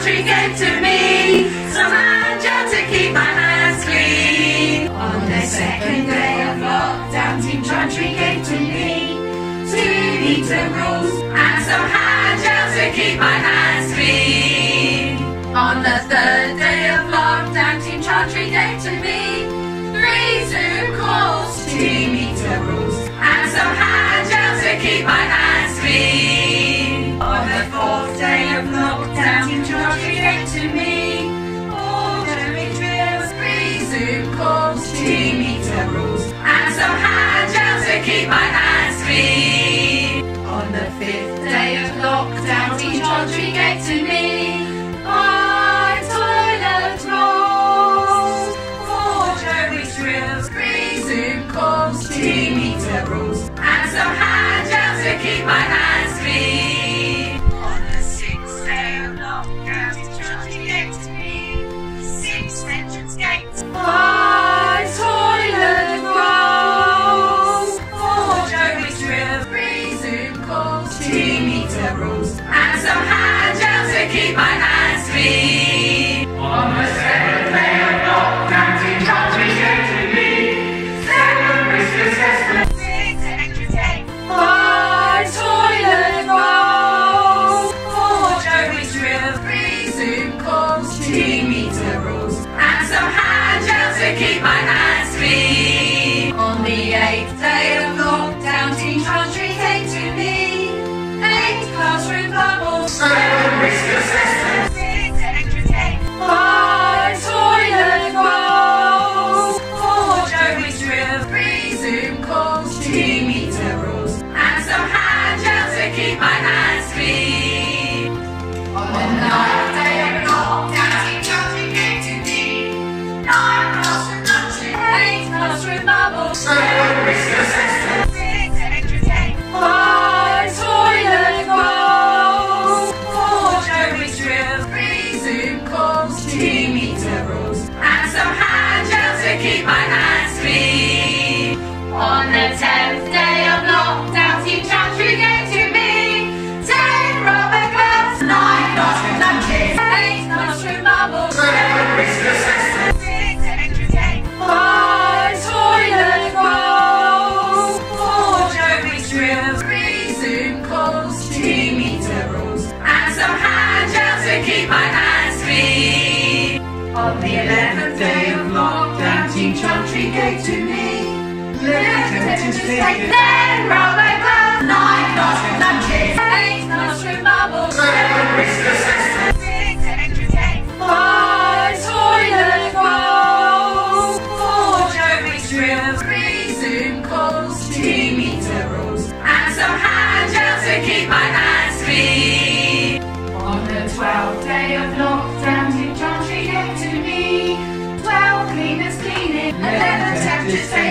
Chantry gave to me some hand gel to keep my hands clean. On the second day of lockdown, Team Chantry gave to me 2-meter rules and some hand gel to keep my hands clean. On the third day of lockdown, Team Chantry gave to me 3 Zoom calls, 2-meter rules and some hand gel to keep my hands clean. On the fourth day of lockdown, Team Chantry gave to me 4 jury drills, 3 Zoom calls, 2-meter rules and some hand gel to keep my hands clean. On the fifth day of lockdown, Team Chantry gave to me 5 toilet rolls, 4 jury drills, 3 Zoom calls, 2-meter rules and some hand gel to keep my hands clean. On the sixth day of lockdown, Team Chantry gave to me 6 entrance gates, 5 toilet rolls, 4 jury drills, 3 Zoom calls, 2-meter rules and some hand gel to keep my hands clean. On the seventh day of lockdown, Team Chantry gave to me 7 risk assessments, 6 entrance gates, 5 toilet rolls, 4 jury drills, 3 Zoom calls, 2-meter rules and some hand gel to keep my hands clean. On the 8th day of lockdown, Team Chantry came to me 8 classroom bubbles, 7 risk assessments, 6 entrance gates, 5 toilet rolls, 4 jury drills, 3 Zoom calls, 2-meter rules and some hand gel to keep my hands clean. On the 9th day of lockdown, Team Chantry gave to me 9 classroom lunches, 8 classroom bubbles, 7 risk assessments, 6 entrance gates, 5 toilet rolls, 4 jury drills, 3 Zoom calls, 2-meter rules and some hand gel to keep my hands clean. On the 10th day of lockdown, Team Chantry gave to me 10 rubber gloves, 9 classroom lunches, 8 classroom bubbles, 7 risk assessments, 6 entrance gates, 5 toilet rolls, 4 jury drills, 3 Zoom calls, 2-meter rules and some hand gel to keep my hands clean. On the 11th day of lockdown, Team Chantry gave to me 10 rubber gloves, 9 classroom lunches, 8 classroom bubbles, 7 risk assessments, 6 entrance gates, 5 toilet rolls, 4 jury drills, 3 Zoom calls, 2-meter rules and some hand gel to keep my hands clean. On the 12th day of lockdown, Team Chantry gave to me 12 cleaners cleaning, 11 temperature